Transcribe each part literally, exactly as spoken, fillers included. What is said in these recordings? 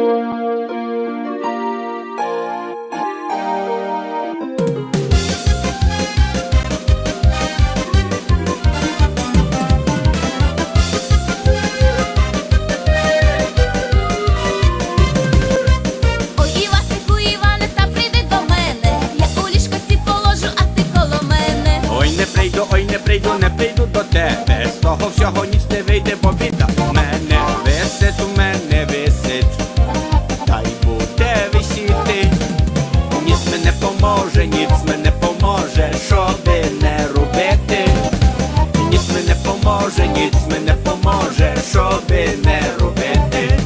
Ой, не прийду, не прийду до тебе, з того всього ніч не вийде, бо біда в мене висить, у мене висить, та й буде висіти. Ніц мене поможе, ніц мене поможе, щоби не робити. Ніц мене поможе, ніц мене поможе, щоби не робити.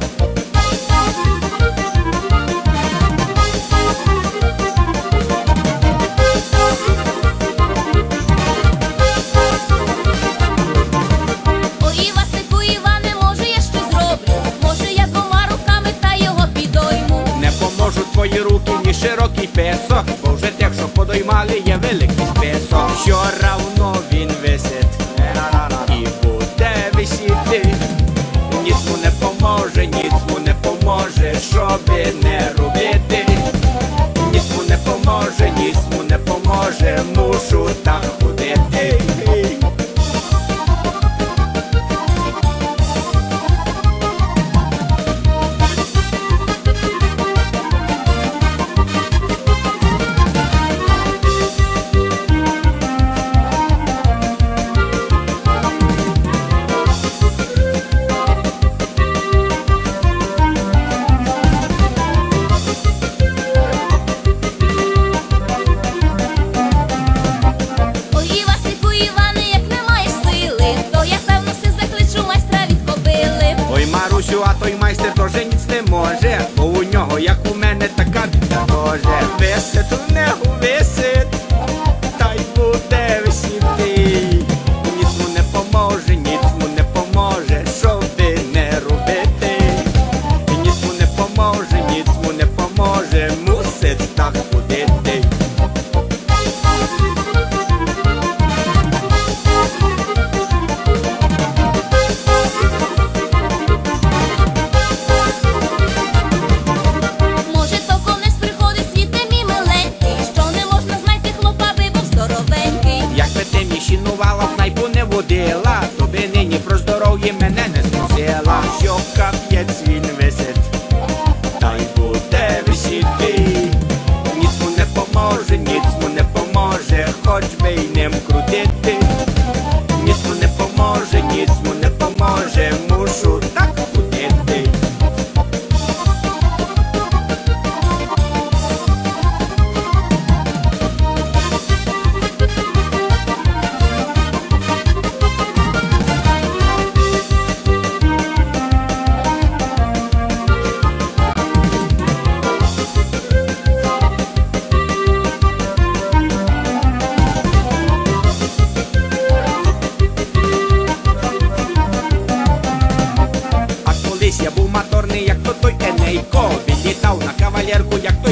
Твої руки, ні широкий песок, бо вже тих, що подоймали, є великий список. Що равно він висить і буде висіти. Ніц му не поможе, ніц му не поможе, щоби не робити. Ніц му не поможе, ніц му не поможе, мушу так ходити. А той майстер тоже ніц не може, бо у нього, як у мене, така біда тоже. Висить у нього, висить, та й буде висіти. Ніц му не поможе, ніц му не поможе, щоби не робити. Ніц му не поможе, ніц му не поможе, мусить так ходити. Водила, тобі нині про здоров'я мене не спросила. Що кап'єць він висить, та й буде висіти. Ніц му не поможе, ніц му не поможе, хоч би й ним крутити. Ніц му не поможе, ніц му не поможе, мушу так ходити. Я був моторний, як то той Енейко. Він літав на кавалерку, як